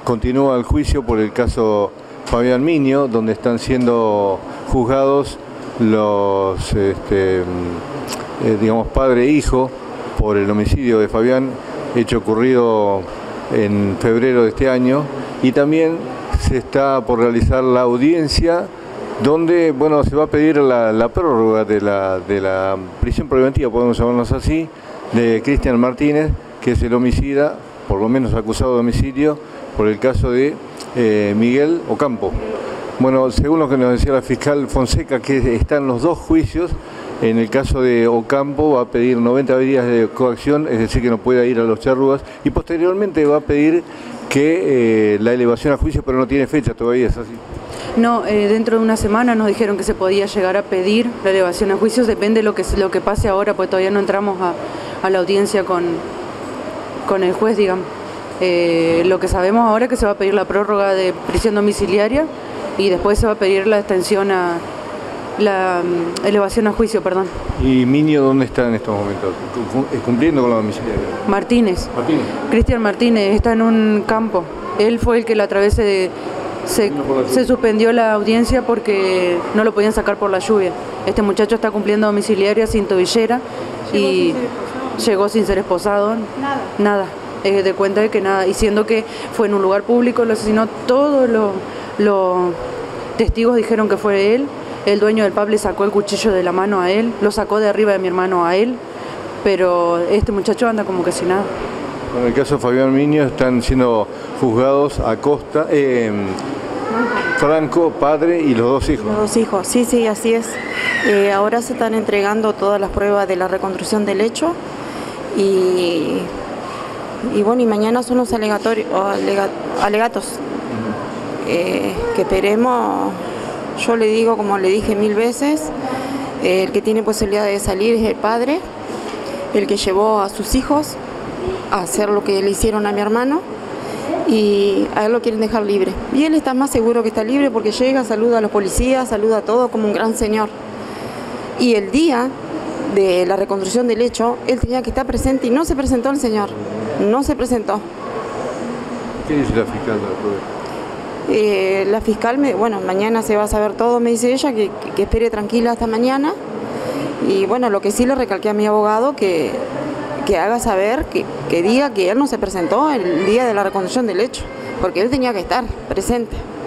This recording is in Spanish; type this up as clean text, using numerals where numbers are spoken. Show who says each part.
Speaker 1: continúa el juicio por el caso Fabián Miño, donde están siendo juzgados los, digamos, padre e hijo por el homicidio de Fabián, hecho ocurrido en febrero de este año, y también se está por realizar la audiencia donde, bueno, se va a pedir la prórroga de la prisión preventiva, podemos llamarnos así, de Cristian Martínez, que es el homicida, por lo menos acusado de homicidio, por el caso de Miguel Ocampo. Bueno, según lo que nos decía la fiscal Fonseca, que están los dos juicios, en el caso de Ocampo va a pedir 90 días de coacción, es decir, que no pueda ir a los charrúas, y posteriormente va a pedir que la elevación a juicio, pero no tiene fecha todavía, ¿es así?
Speaker 2: No, dentro de una semana nos dijeron que se podía llegar a pedir la elevación a juicios, depende de lo que pase ahora, porque todavía no entramos a la audiencia con el juez, digamos. Lo que sabemos ahora es que se va a pedir la prórroga de prisión domiciliaria y después se va a pedir la extensión a la elevación a juicio, perdón.
Speaker 1: ¿Y Miño dónde está en estos momentos? ¿Cumpliendo con la domiciliaria?
Speaker 2: Martínez. Cristian Martínez está en un campo. Él fue el que la otra vez se suspendió la audiencia porque no lo podían sacar por la lluvia. Este muchacho está cumpliendo domiciliaria sin tobillera y llegó sin ser esposado. Nada. De cuenta de que nada. Y siendo que fue en un lugar público, lo asesinó. Todos los testigos dijeron que fue él. El dueño del pub le sacó el cuchillo de la mano a él, lo sacó de arriba de mi hermano a él, pero este muchacho anda como que sin nada.
Speaker 1: En el caso de Fabián Miño están siendo juzgados Acosta, Franco, padre, y los dos hijos.
Speaker 3: Los dos hijos, sí, así es. Ahora se están entregando todas las pruebas de la reconstrucción del hecho y bueno, y mañana son los alegatos que esperemos. Yo le digo, como le dije 1000 veces, el que tiene posibilidad de salir es el padre, el que llevó a sus hijos a hacer lo que le hicieron a mi hermano, y a él lo quieren dejar libre. Y él está más seguro que está libre porque llega, saluda a los policías, saluda a todo como un gran señor. Y el día de la reconstrucción del hecho, él tenía que estar presente y no se presentó el señor, no se presentó.
Speaker 1: ¿Qué dice la fiscal?
Speaker 3: La fiscal, bueno, mañana se va a saber todo, me dice ella, que espere tranquila hasta mañana. Y bueno, lo que sí le recalqué a mi abogado, que haga saber, que diga que él no se presentó el día de la reconstrucción del hecho, porque él tenía que estar presente.